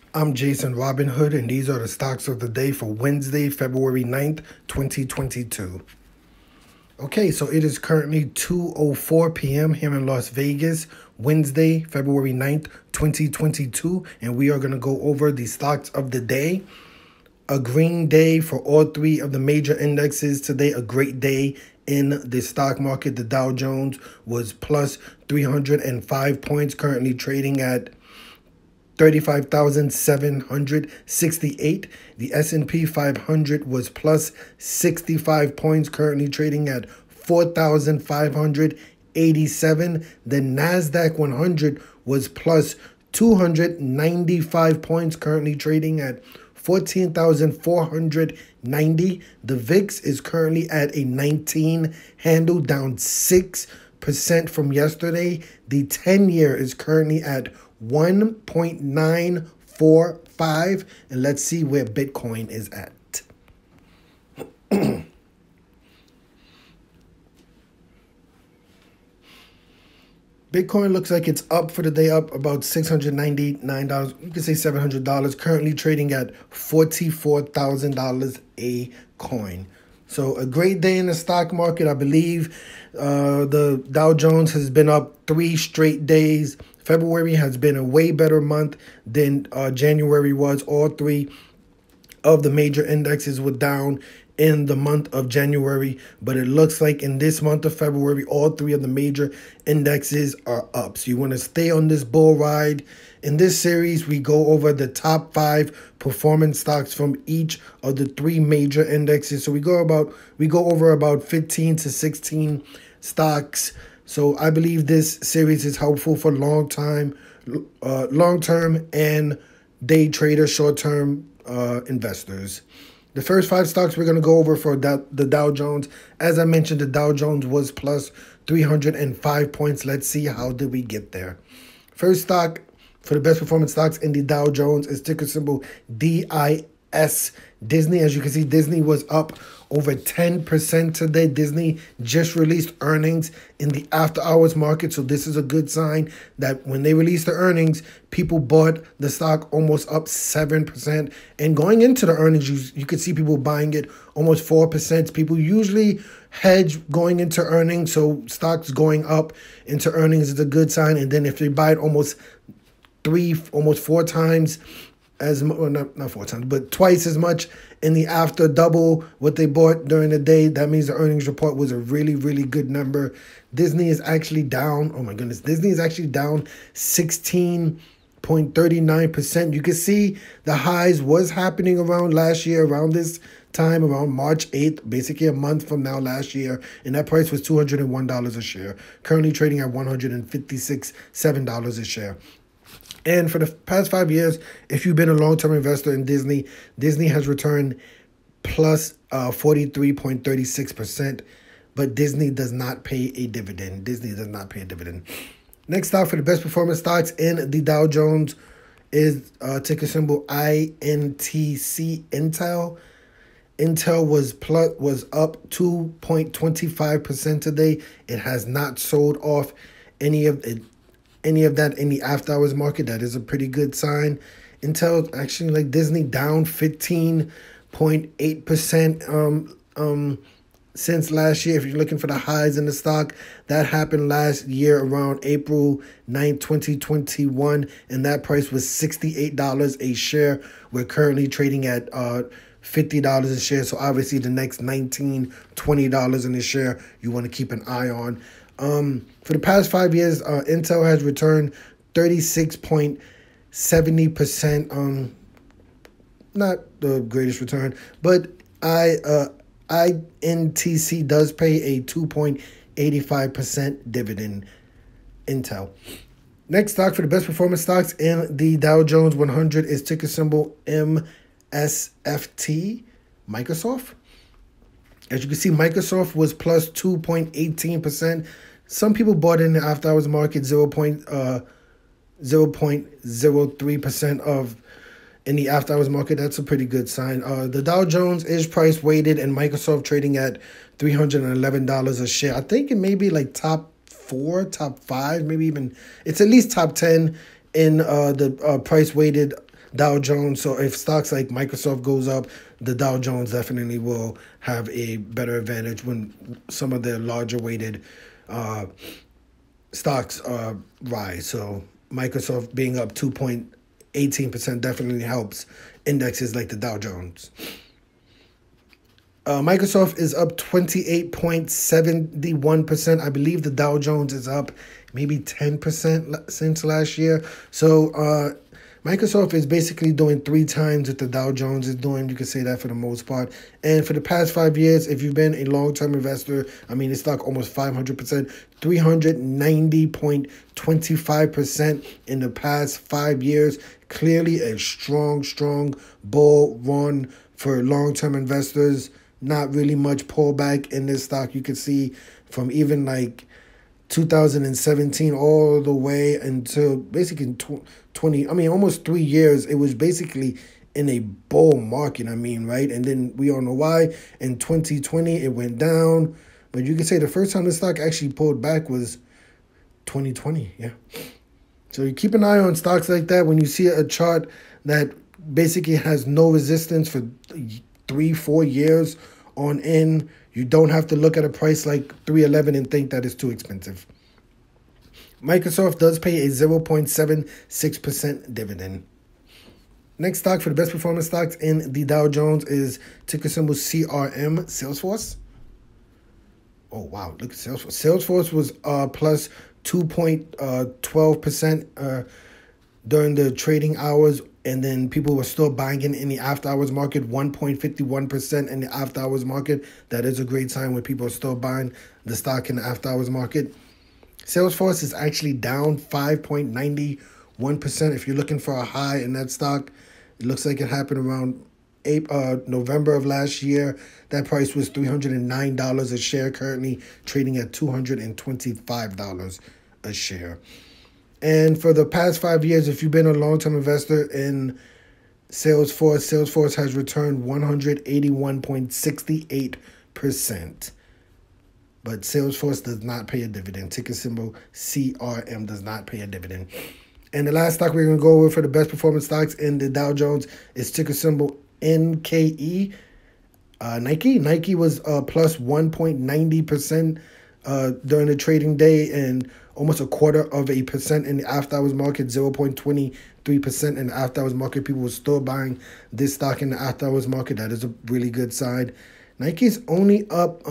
I'm Jason Robinhood, and these are the stocks of the day for Wednesday, February 9th, 2022. Okay, so it is currently 2:04 p.m. here in Las Vegas, Wednesday, February 9th, 2022, and we are going to go over the stocks of the day. A green day for all three of the major indexes today, a great day in the stock market. The Dow Jones was plus 305 points, currently trading at 35,768. The S&P 500 was plus 65 points, currently trading at 4,587. The NASDAQ 100 was plus 295 points, currently trading at 14,490. The VIX is currently at a 19 handle, down 6% from yesterday. The 10-year is currently at 1.945, and let's see where Bitcoin is at. Bitcoin looks like it's up for the day, up about $699. You could say $700. Currently trading at $44,000 a coin. So a great day in the stock market. I believe the Dow Jones has been up 3 straight days. February has been a way better month than January was. All three of the major indexes were down in the month of January, but it looks like in this month of February, all three of the major indexes are up. So you want to stay on this bull ride. In this series, we go over the top 5 performance stocks from each of the 3 major indexes. So we go over about 15 to 16 stocks. So I believe this series is helpful for long-term and day trader, short-term investors. The first 5 stocks we're going to go over for the Dow Jones. As I mentioned, the Dow Jones was plus 305 points. Let's see how did we get there. First stock for the best performance stocks in the Dow Jones is ticker symbol DIS. Disney. As you can see, Disney was up over 10% today. Disney just released earnings in the after hours market. So this is a good sign that when they released the earnings, people bought the stock almost up 7%. And going into the earnings, you could see people buying it almost 4%. People usually hedge going into earnings. So stocks going up into earnings is a good sign. And then if they buy it almost 4 times, not 4 times, but twice as much in the after, double what they bought during the day. That means the earnings report was a really, really good number. Disney is actually down. Oh my goodness. Disney is actually down 16.39%. You can see the highs was happening around last year, around this time, around March 8th, basically a month from now last year. And that price was $201 a share. Currently trading at $156.7 a share. And for the past 5 years, if you've been a long-term investor in Disney, Disney has returned plus 43.36%, but Disney does not pay a dividend. Disney does not pay a dividend. Next stock for the best performance stocks in the Dow Jones is ticker symbol INTC, Intel. Intel was up 2.25% today. It has not sold off any of that in the after hours market. That is a pretty good sign. Intel actually, like Disney, down 15.8% since last year. If you're looking for the highs in the stock, that happened last year around April 9th, 2021, and that price was $68 a share. We're currently trading at $50 a share. So obviously the next $19, $20 in a share you want to keep an eye on. For the past 5 years, Intel has returned 36.70%. Not the greatest return, but INTC does pay a 2.85% dividend. Intel. Next stock for the best performance stocks in the Dow Jones 100 is ticker symbol MSFT, Microsoft. As you can see, Microsoft was plus 2.18%. Some people bought in the after hours market 0.03% of in the after hours market. That's a pretty good sign. The Dow Jones is price weighted and Microsoft trading at $311 a share. I think it may be like top 4, top 5, maybe even it's at least top 10 in the price weighted Dow Jones. So if stocks like Microsoft goes up, the Dow Jones definitely will have a better advantage when some of the larger weighted stocks rise. So Microsoft being up 2.18% definitely helps indexes like the Dow Jones. Microsoft is up 28.71%. I believe the Dow Jones is up maybe 10% since last year. So Microsoft is basically doing 3 times what the Dow Jones is doing. You can say that for the most part. And for the past 5 years, if you've been a long-term investor, I mean, it's stock almost 500%, 390.25% in the past 5 years. Clearly a strong bull run for long-term investors. Not really much pullback in this stock. You can see from even like 2017 all the way until basically 20, I mean, almost 3 years. It was basically in a bull market, I mean, right? And then we all know why. In 2020, it went down. But you can say the first time the stock actually pulled back was 2020, yeah. So you keep an eye on stocks like that. When you see a chart that basically has no resistance for 3-4 years on end, you don't have to look at a price like 311 and think that it's too expensive. Microsoft does pay a 0.76% dividend. Next stock for the best performing stocks in the Dow Jones is ticker symbol CRM, Salesforce. Oh, wow. Look at Salesforce. Salesforce was plus 2.12% during the trading hours. And then people were still buying in the after hours market, 1.51% in the after hours market. That is a great sign when people are still buying the stock in the after hours market. Salesforce is actually down 5.91%. If you're looking for a high in that stock, it looks like it happened around November of last year. That price was $309 a share, currently trading at $225 a share. And for the past 5 years, if you've been a long-term investor in Salesforce, Salesforce has returned 181.68%. But Salesforce does not pay a dividend. Ticker symbol CRM does not pay a dividend. And the last stock we're going to go over for the best performance stocks in the Dow Jones is ticker symbol NKE. Nike. Nike was plus 1.90% during the trading day and almost 0.25% in the after hours market, 0.23% in the after hours market. People were still buying this stock in the after hours market. That is a really good sign. Nike's only up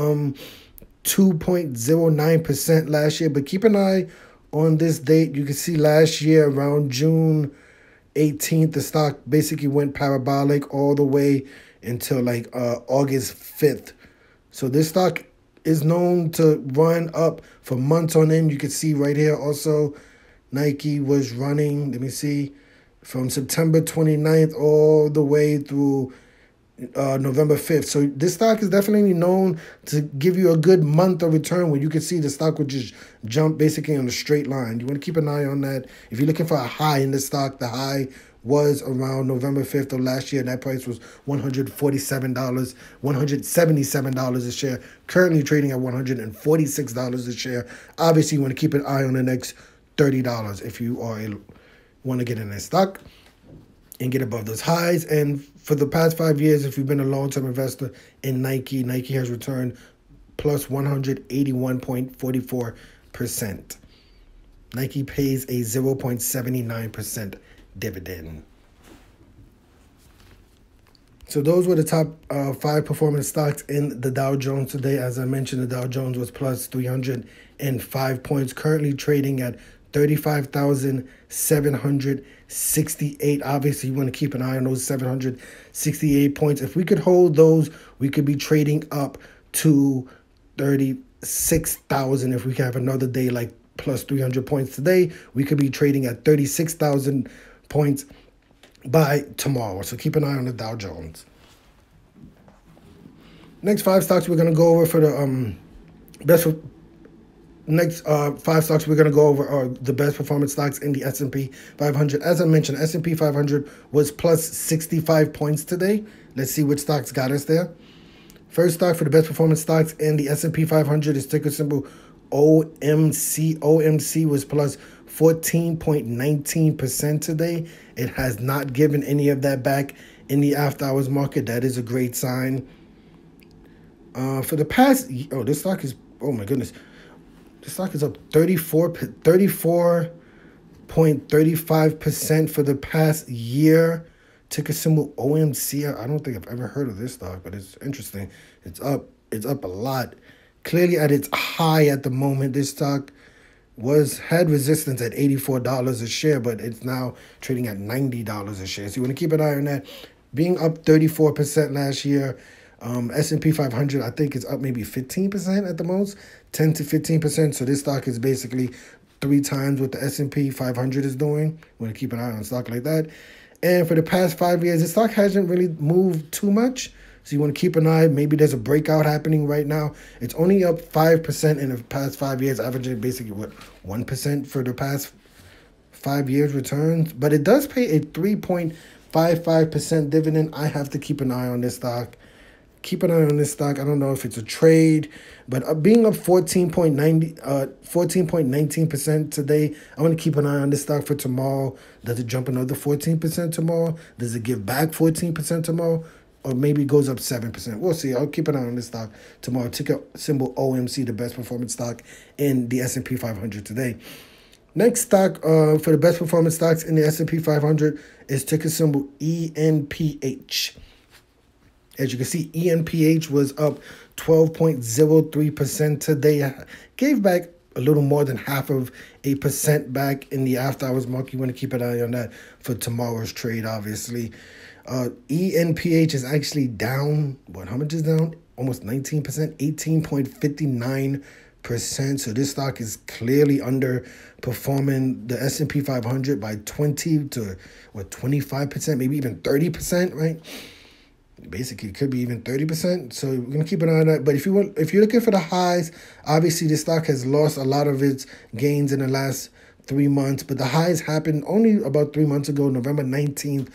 2.09% last year, but keep an eye on this date. You can see last year around June 18th, the stock basically went parabolic all the way until like August 5th. So this stock is known to run up for months on end. You can see right here also Nike was running, let me see, from September 29th all the way through November 5th. So this stock is definitely known to give you a good month of return where you can see the stock would just jump basically on a straight line. You want to keep an eye on that. If you're looking for a high in the stock, the high was around November 5th of last year. And that price was $177 a share. Currently trading at $146 a share. Obviously, you want to keep an eye on the next $30 if you want to get in that stock and get above those highs. And for the past 5 years, if you've been a long-term investor in Nike, Nike has returned plus 181.44%. Nike pays a 0.79% dividend. So those were the top 5 performance stocks in the Dow Jones today. As I mentioned, the Dow Jones was plus 305 points, currently trading at 35,768. Obviously, you want to keep an eye on those 768 points. If we could hold those, we could be trading up to 36,000. If we have another day like plus 300 points today, we could be trading at 36,000 points by tomorrow. So keep an eye on the Dow Jones. Next 5 stocks we're going to go over for the Next 5 stocks we're going to go over are the best performance stocks in the S&P 500. As I mentioned, S&P 500 was plus 65 points today. Let's see which stocks got us there. First stock for the best performance stocks in the S&P 500 is ticker symbol OMC. OMC was plus 14.19% today. It has not given any of that back in the after hours market. That is a great sign. For the past, oh, this stock is, oh my goodness. The stock is up 34.35% for the past year. Ticker symbol OMC. I don't think I've ever heard of this stock, but it's interesting. It's up a lot. Clearly at its high at the moment. This stock had resistance at $84 a share, but it's now trading at $90 a share. So you want to keep an eye on that. Being up 34% last year. S&P 500, I think it's up maybe 15% at the most, 10 to 15%. So this stock is basically 3 times what the S&P 500 is doing. We want to keep an eye on stock like that. And for the past 5 years, the stock hasn't really moved too much. So you want to keep an eye. Maybe there's a breakout happening right now. It's only up 5% in the past 5 years, averaging basically, 1% for the past 5 years returns. But it does pay a 3.55% dividend. I have to keep an eye on this stock. Keep an eye on this stock. I don't know if it's a trade, but being up 14.19% today, I want to keep an eye on this stock for tomorrow. Does it jump another 14% tomorrow? Does it give back 14% tomorrow? Or maybe it goes up 7%. We'll see. I'll keep an eye on this stock tomorrow. Ticker symbol OMC, the best performance stock in the S&P 500 today. Next stock for the best performance stocks in the S&P 500 is ticker symbol ENPH. As you can see, ENPH was up 12.03% today. Gave back a little more than 0.5% back in the after hours market. You want to keep an eye on that for tomorrow's trade, obviously. ENPH is actually down. How much is down? Almost 19%, 18.59%. So this stock is clearly underperforming the S&P 500 by 20 to 25%, maybe even 30%, right? Basically, it could be even 30%. So we're gonna keep an eye on that. But if you're looking for the highs, obviously the stock has lost a lot of its gains in the last 3 months. But the highs happened only about 3 months ago, November 19th,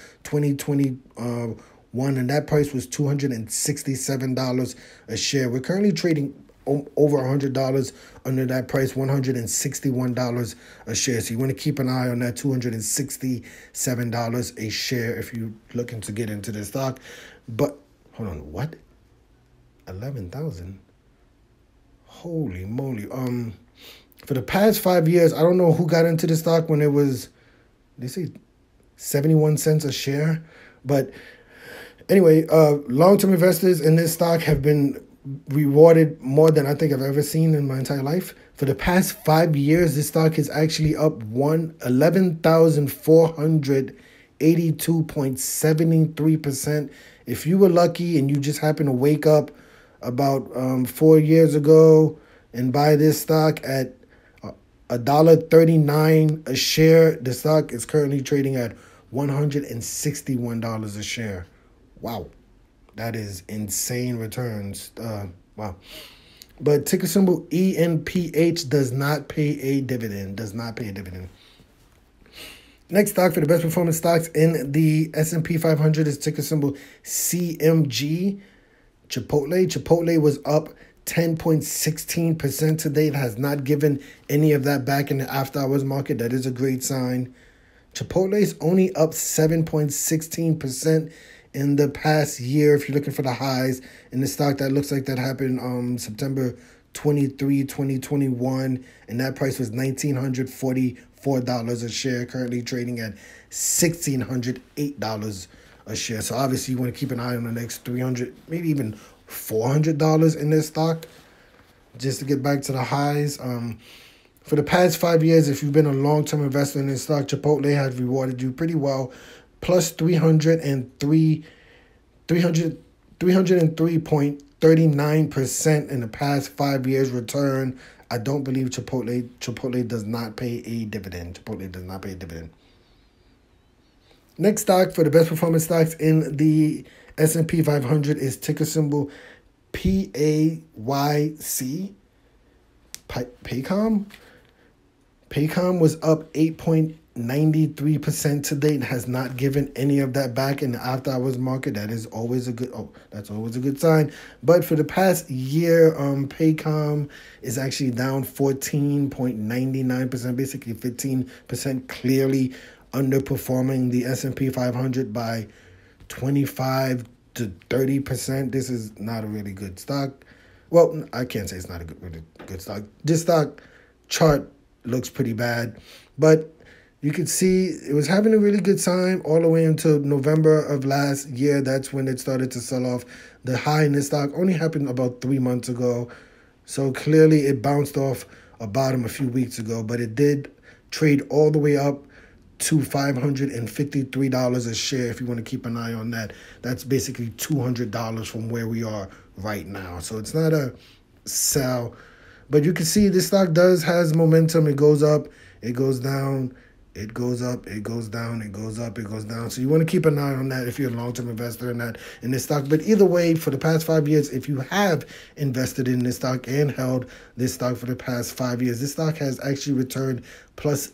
2021, and that price was $267 a share. We're currently trading over $100 under that price, $161 a share. So you want to keep an eye on that $267 a share if you're looking to get into the stock. But hold on, what? 11,000? Holy moly! For the past 5 years, I don't know who got into the stock when it was, they say 71 cents a share, but anyway, long-term investors in this stock have been rewarded more than I think I've ever seen in my entire life. For the past 5 years, this stock is actually up 11,482.73%. If you were lucky and you just happened to wake up about 4 years ago and buy this stock at $1.39 a share, the stock is currently trading at $161 a share. Wow. That is insane returns. Wow. But ticker symbol ENPH does not pay a dividend. Does not pay a dividend. Next stock for the best performance stocks in the S&P 500 is ticker symbol CMG. Chipotle. Chipotle was up 10.16% today. It has not given any of that back in the after hours market. That is a great sign. Chipotle is only up 7.16% in the past year. If you're looking for the highs in the stock, that looks like that happened September 23, 2021, and that price was $1,944 a share, currently trading at $1,608 a share. So obviously you want to keep an eye on the next $300, maybe even $400 in this stock, just to get back to the highs. For the past 5 years, if you've been a long-term investor in this stock, Chipotle has rewarded you pretty well, plus 303.39% in the past 5 years return. I don't believe Chipotle does not pay a dividend. Chipotle does not pay a dividend. Next stock for the best performance stocks in the S&P 500 is ticker symbol PAYC. Paycom was up 8.8% 93% to date, has not given any of that back in the after hours market. That is always a good, that's always a good sign. But for the past year, Paycom is actually down 14.99%, basically 15%, clearly underperforming the S&P 500 by 25 to 30%. This is not a really good stock. Well, I can't say it's not a really good stock. This stock chart looks pretty bad, but you could see it was having a really good time all the way until November of last year. That's when it started to sell off. The high in this stock only happened about 3 months ago. So clearly it bounced off a bottom a few weeks ago, but it did trade all the way up to $553 a share. If you want to keep an eye on that, that's basically $200 from where we are right now. So it's not a sell, but you can see this stock has momentum. It goes up, it goes down, it goes up, it goes down, it goes up, it goes down. So you want to keep an eye on that if you're a long-term investor in this stock. But either way, for the past 5 years, if you have invested in this stock and held this stock for the past 5 years, this stock has actually returned plus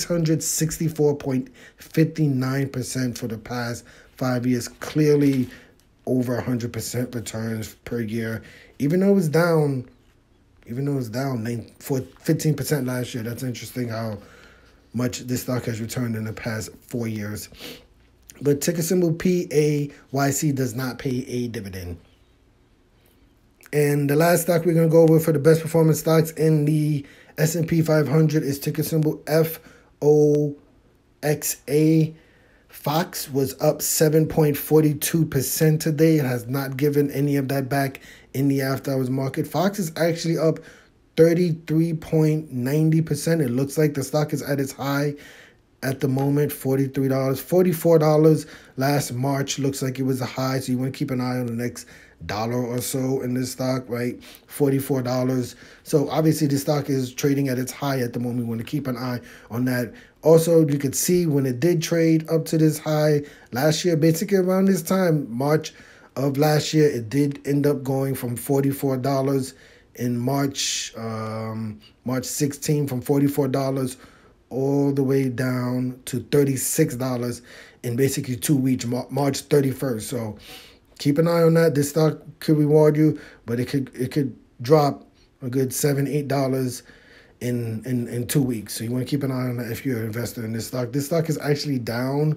664.59% for the past 5 years. Clearly over 100% returns per year, even though it's down. Even though it's down 15% last year. That's interesting how much this stock has returned in the past 4 years. But ticker symbol PAYC does not pay a dividend. And the last stock we're going to go over for the best performance stocks in the S&P 500 is ticker symbol FOXA. Fox was up 7.42% today. It has not given any of that back in the after hours market. Fox is actually up 33.90%. It looks like the stock is at its high at the moment, $43. $44 last March looks like it was a high, so you want to keep an eye on the next dollar or so in this stock, right? $44. So obviously the stock is trading at its high at the moment. We want to keep an eye on that. Also, you could see when it did trade up to this high last year, basically around this time, March of last year, it did end up going from $44 in March 16, from $44 all the way down to $36 in basically 2 weeks, March 31st. So keep an eye on that. This stock could reward you, but it could drop a good $7-8 in 2 weeks. So you want to keep an eye on that if you're an investor in this stock. This stock is actually down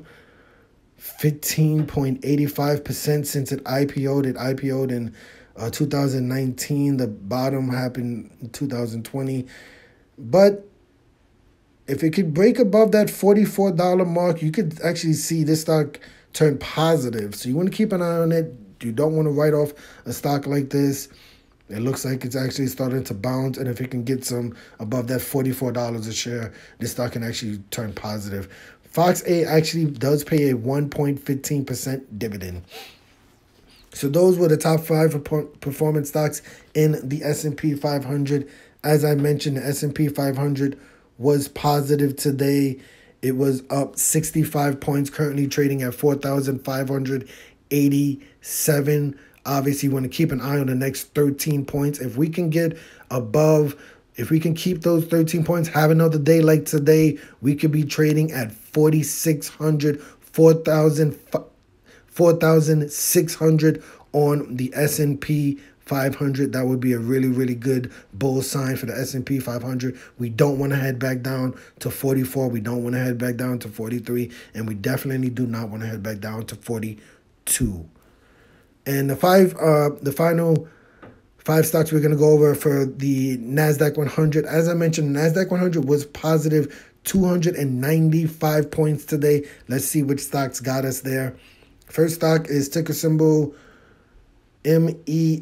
15.85% since it IPO'd. It IPO'd in 2019. The bottom happened in 2020. But if it could break above that $44 mark, you could actually see this stock turn positive. So you want to keep an eye on it. You don't want to write off a stock like this. It looks like it's actually starting to bounce, and if it can get some above that $44 a share, this stock can actually turn positive. FOXA actually does pay a 1.15% dividend. So those were the top 5 performance stocks in the S&P 500. As I mentioned, the S&P 500 was positive today. It was up 65 points, currently trading at 4,587. Obviously, you want to keep an eye on the next 13 points. If we can get above, if we can keep those 13 points, have another day like today, we could be trading at 4,600, 4,600 on the S&P 500. That would be a really, really good bull sign for the S&P 500. We don't want to head back down to 44. We don't want to head back down to 43. And we definitely do not want to head back down to 42. And the final 5 stocks we're going to go over for the NASDAQ 100. As I mentioned, NASDAQ 100 was positive 295 points today. Let's see which stocks got us there. First stock is ticker symbol MELI.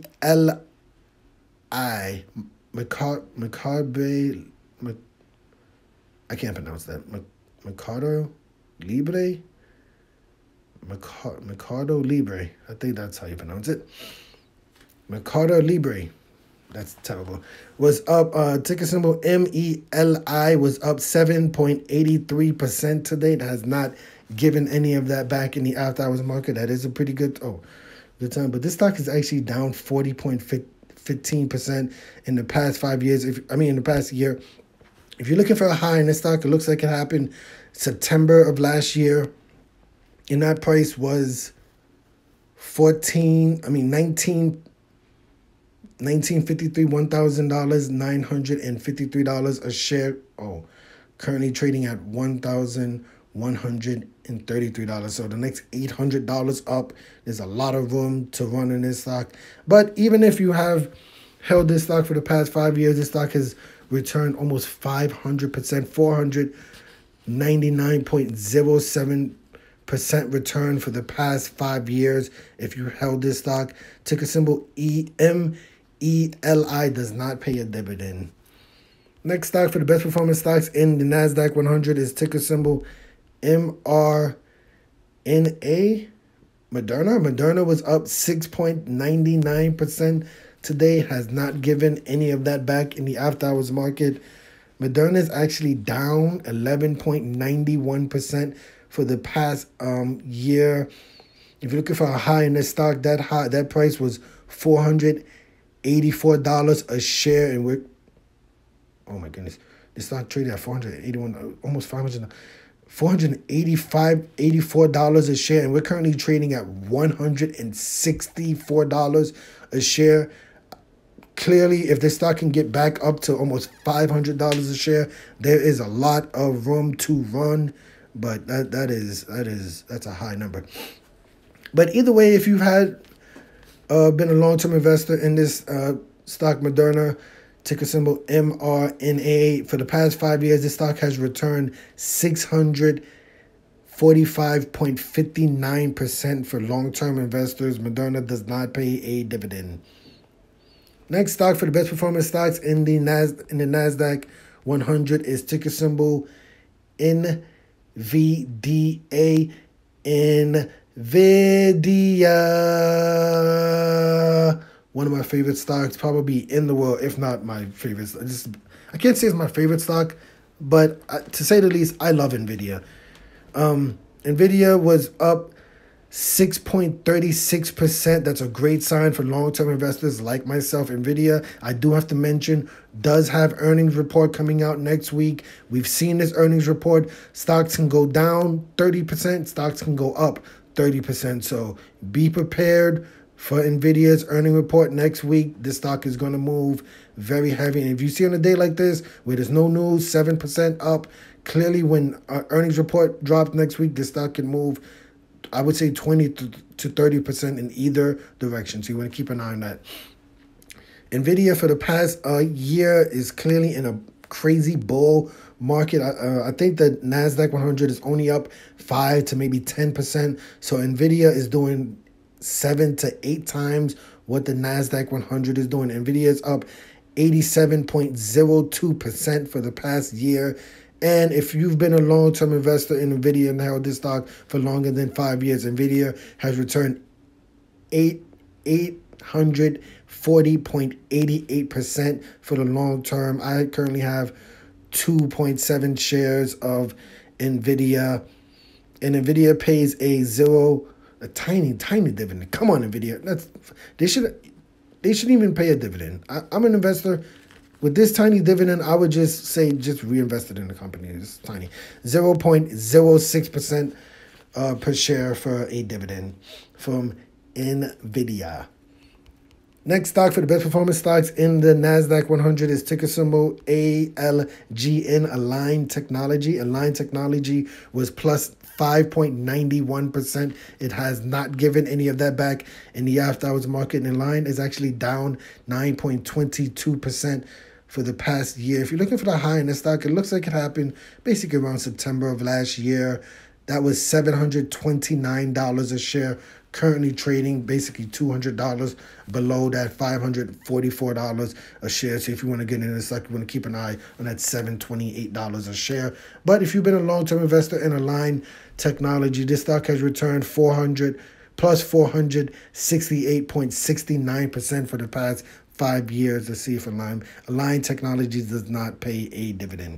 Mercado. I can't pronounce that. Mercado Libre. Mercado Libre. I think that's how you pronounce it. Mercado Libre. That's terrible. Was up, ticker symbol MELI was up 7.83% today. It has not given any of that back in the after hours market. That is a pretty good time. But this stock is actually down 40.15% in the past 5 years. In the past year. If you're looking for a high in this stock, it looks like it happened September of last year, and that price was 1953, $1,000, $953 a share. Oh, currently trading at $1,133. So the next $800 up. There's a lot of room to run in this stock. But even if you have held this stock for the past 5 years, this stock has returned almost 500%, 499.07% return for the past 5 years. If you held this stock, ticker symbol EMELI, does not pay a dividend. Next stock for the best performing stocks in the NASDAQ 100 is ticker symbol MRNA. Moderna was up 6.99% today, has not given any of that back in the after hours market. Moderna is actually down 11.91% for the past year. If you're looking for a high in this stock, that price was $484 a share, and we're, oh my goodness, this stock traded at 481, almost 500, $84 a share, and we're currently trading at $164 a share. Clearly, if this stock can get back up to almost $500 a share, there is a lot of room to run. But that's a high number. But either way, if you've had been a long-term investor in this stock, Moderna, ticker symbol MRNA, for the past 5 years, this stock has returned 645.59% for long-term investors. Moderna does not pay a dividend. Next stock for the best performing stocks in the NASDAQ 100 is ticker symbol NVDA. NVIDIA. One of my favorite stocks, probably in the world, if not my favorite. I can't say it's my favorite stock, but to say the least, I love NVIDIA. NVIDIA was up 6.36%. That's a great sign for long-term investors like myself. NVIDIA, I do have to mention, does have earnings report coming out next week. We've seen this earnings report. Stocks can go down 30%. Stocks can go up 30%. So be prepared for NVIDIA's earnings report next week. This stock is going to move very heavy. And if you see on a day like this where there's no news, 7% up, clearly when earnings report drops next week, this stock can move, I would say, 20 to 30% in either direction. So you want to keep an eye on that. NVIDIA for the past year is clearly in a crazy bull market. I think the NASDAQ 100 is only up 5 to maybe 10%. So NVIDIA is doing 7 to 8 times what the NASDAQ 100 is doing. NVIDIA is up 87.02% for the past year. And if you've been a long-term investor in NVIDIA and held this stock for longer than 5 years, NVIDIA has returned 840.88% for the long term. I currently have 2.7 shares of NVIDIA. And NVIDIA pays a tiny dividend. Come on, NVIDIA. They shouldn't even pay a dividend. I'm an investor. With this tiny dividend, I would just say just reinvest it in the company. It's tiny. 0.06% per share for a dividend from NVIDIA. Next stock for the best performance stocks in the NASDAQ 100 is ticker symbol ALGN, Align Technology. Align Technology was plus 5.91%. It has not given any of that back in the after hours market. And Align is actually down 9.22% for the past year. If you're looking for the high in the stock, it looks like it happened basically around September of last year. That was $729 a share. Currently trading basically $200 below that $544 a share. So if you want to get into the stock, you want to keep an eye on that $728 a share. But if you've been a long-term investor in Align Technology, this stock has returned 468.69% for the past 5 years. Let's see if Align Technology does not pay a dividend.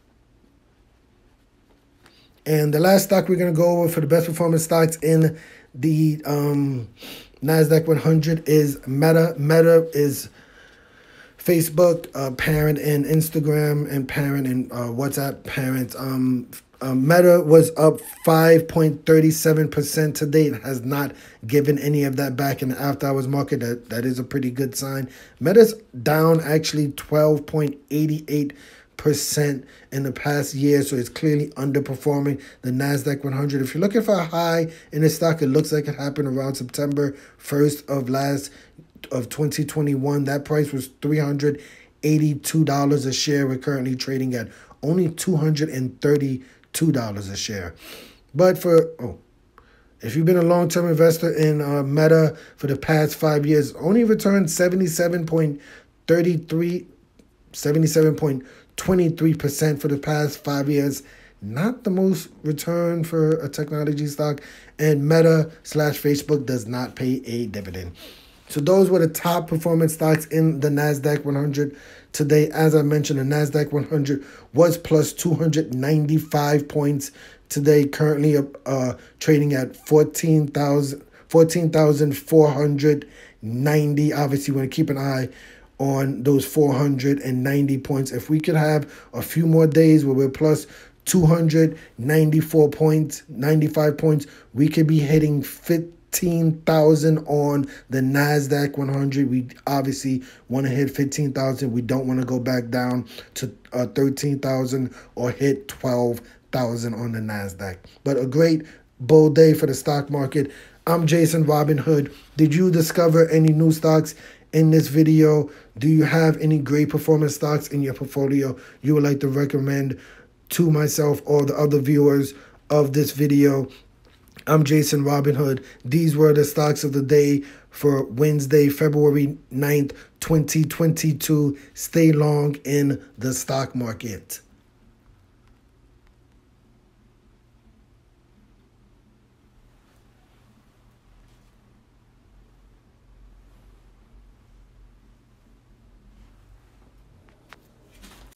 And the last stock we're going to go over for the best performance stocks in the NASDAQ 100 is Meta. Meta is Facebook, parent in Instagram, and parent in WhatsApp, parent Meta was up 5.37% to date. Has not given any of that back in the after hours market. That is a pretty good sign. Meta's down actually 12.88% in the past year, so it's clearly underperforming the NASDAQ 100. If you're looking for a high in the stock, it looks like it happened around September 1st of 2021. That price was $382 a share. We're currently trading at only $232 a share. But if you've been a long-term investor in Meta for the past 5 years, only returned 77.23% for the past 5 years. Not the most return for a technology stock. And Meta/Facebook does not pay a dividend. So those were the top performance stocks in the NASDAQ 100 today. As I mentioned, the NASDAQ 100 was plus 295 points today, currently trading at 14,490. Obviously, we want to keep an eye on those 490 points. If we could have a few more days where we're plus 294 points, 95 points, we could be hitting 15,000 on the NASDAQ 100. We obviously want to hit 15,000. We don't want to go back down to 13,000 or hit 12,000 on the NASDAQ. But a great bull day for the stock market. I'm Jason Robinhood. Did you discover any new stocks in this video? Do you have any great performance stocks in your portfolio you would like to recommend to myself or the other viewers of this video? I'm Jason Robinhood. These were the stocks of the day for Wednesday, February 9th, 2022. Stay long in the stock market.